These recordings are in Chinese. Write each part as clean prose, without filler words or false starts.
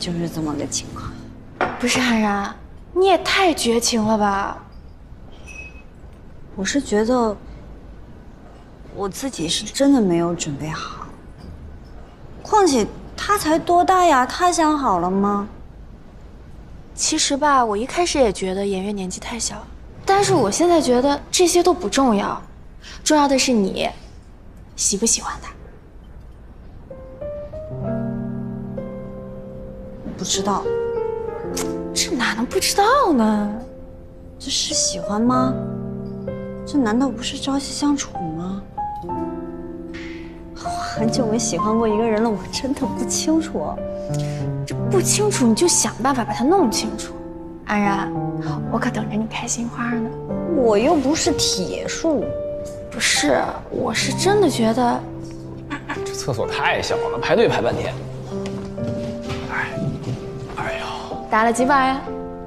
就是这么个情况。 不是安然，你也太绝情了吧？ 我是觉得我自己是真的没有准备好。况且他才多大呀？他想好了吗？ 其实吧，我一开始也觉得颜悦年纪太小，但是我现在觉得这些都不重要，重要的是你喜不喜欢他。 不知道。 这哪能不知道呢？ 这是喜欢吗？这难道不是朝夕相处吗？我很久没喜欢过一个人了，我真的不清楚。 这不清楚你就想办法把它弄清楚。安然，我可等着你开心花呢。 我又不是铁树。 不是，我是真的觉得， 这厕所太小了，排队排半天。哎呦， 打了几把呀？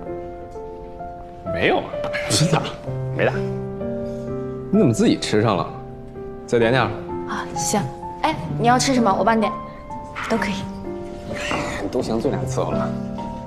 没有啊，真的没打。你怎么自己吃上了？再点点。 啊，行。哎，你要吃什么？我帮你点。 都可以。 都行，就2次候了。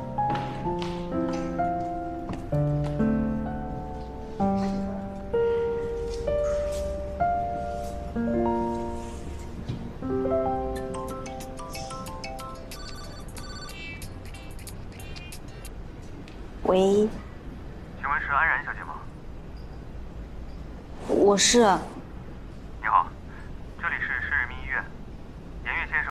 喂， 请问是安然小姐吗？ 我是。 你好，这里是市人民医院，颜悦先生。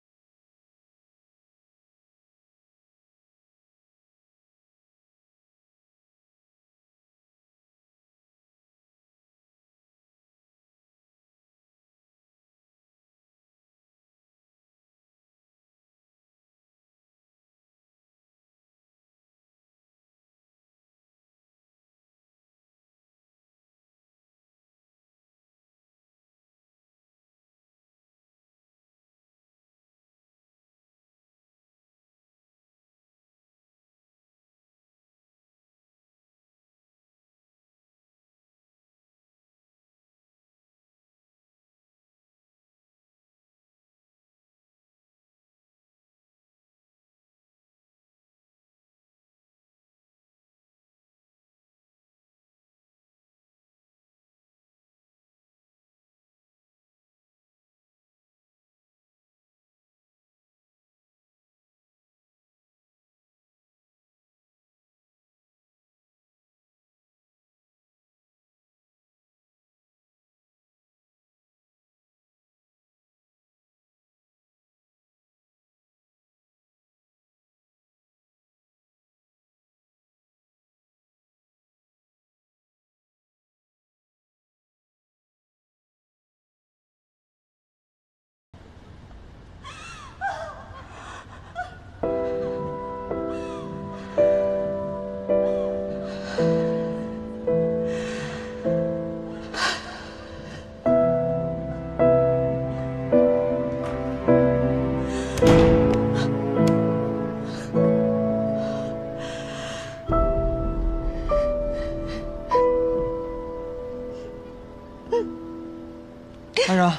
安然，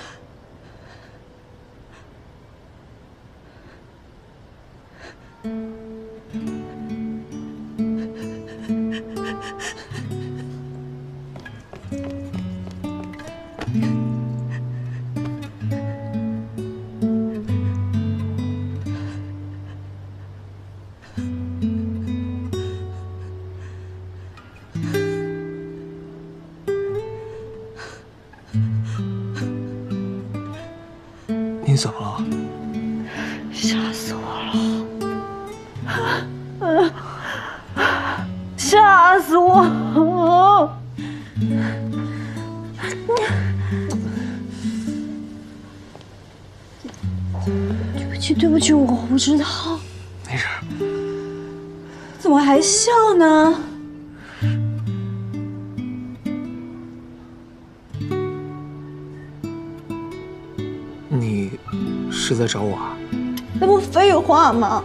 你怎么了？ 吓死我了！吓死我！对不起，对不起，我不知道。 没事。 怎么还笑呢？ 你是在找我啊？ 那不废话吗？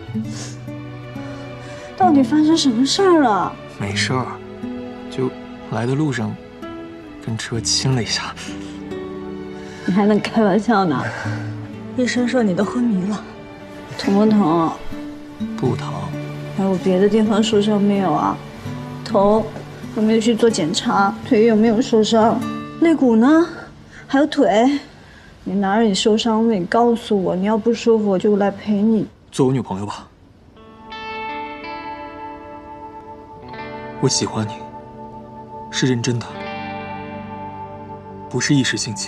到底发生什么事儿了？ 没事儿，就来的路上跟车亲了一下。 你还能开玩笑呢？医生说你都昏迷了，疼不疼？ 不疼。 还有别的地方受伤没有啊？头有没有去做检查？腿有没有受伤？肋骨呢？还有腿？你哪里受伤了？你告诉我，你要不舒服我就来陪你。 做我女朋友吧。我喜欢你，是认真的，不是一时兴起。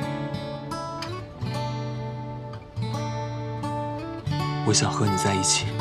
我想和你在一起。